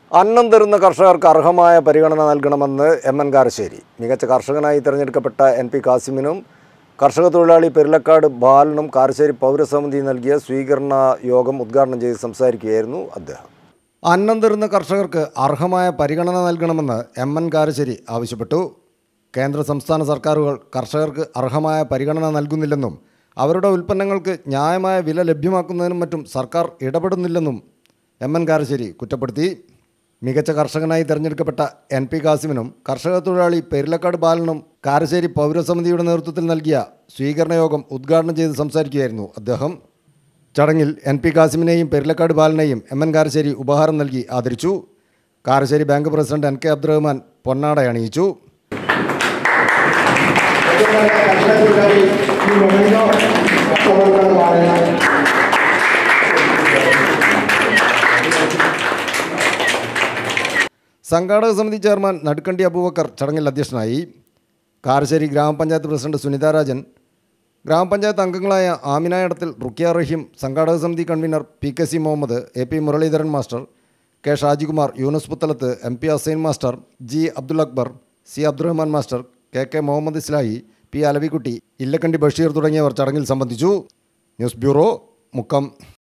അന്നം തരുന്ന കർഷകർക്ക് അർഹമായ പരിഗണന നൽകണമെന്ന് എം.എൻ. കാരശ്ശേരി. മികച്ച കർഷകനായി തിരഞ്ഞെടുക്കപ്പെട്ട എൻ.പി. കാസിമിനും കർഷക തൊഴിലാളി പെരുലക്കാട് ബാലനും കാരശ്ശേരി പൗരസമിതി നൽകിയ സ്വീകരണ യോഗം ഉദ്ഘാടനം ചെയ്ത് സംസാരിക്കുകയായിരുന്നു അദ്ദേഹം. അന്നം തരുന്ന കർഷകർക്ക് അർഹമായ പരിഗണന നൽകണമെന്ന് എം.എൻ. കാരശ്ശേരി ആവശ്യപ്പെട്ടു. കേന്ദ്ര സംസ്ഥാന സർക്കാരുകൾ കർഷകർക്ക് അർഹമായ പരിഗണന നൽകുന്നില്ലെന്നും അവരുടെ ഉൽപ്പന്നങ്ങൾക്ക് ന്യായമായ വില ലഭ്യമാക്കുന്നതിനും മറ്റും സർക്കാർ ഇടപെടുന്നില്ലെന്നും എം.എൻ. കാരശ്ശേരി കുറ്റപ്പെടുത്തി. മികച്ച കർഷകനായി തിരഞ്ഞെടുക്കപ്പെട്ട എൻ.പി. കാസിമിനും കർഷക തൊഴിലാളി പെരുലക്കാട് ബാലനും കാരശ്ശേരി പൗരസമിതിയുടെ നേതൃത്വത്തിൽ നൽകിയ സ്വീകരണ യോഗം ഉദ്ഘാടനം ചെയ്ത് സംസാരിക്കുകയായിരുന്നു അദ്ദേഹം. ചടങ്ങിൽ എൻ.പി. കാസിമിനെയും പെരുലക്കാട് ബാലനെയും എം.എൻ. കാരശ്ശേരി ഉപഹാരം നൽകി ആദരിച്ചു. Karassery bank president N.K. Abdurahman പൊന്നാട അണിയിച്ചു. സംഘാടക സമിതി ചെയർമാൻ നടുക്കണ്ടി അബൂബക്കർ ചടങ്ങിൽ അധ്യക്ഷനായി. കാരശ്ശേരി ഗ്രാമപഞ്ചായത്ത് പ്രസിഡന്റ് സുനിത രാജൻ, ഗ്രാമപഞ്ചായത്ത് അംഗങ്ങളായ ആമിന ഇടത്തിൽ, റുക്കിയ റഹീം, സംഘാടക സമിതി convener P.K.C. Muhammad, A.P. Muraleedharan master, K. Shajikumar, Yunus Puthalath, M.P. Hussain master, G. Abdul Akbar, C. Abdurahman master, K.K. Muhammad Islahi, P. Alavikutty, Illakkandi Basheer തുടങ്ങിയവർ ചടങ്ങിൽ സംബന്ധിച്ചു. News bureau, Mukkam.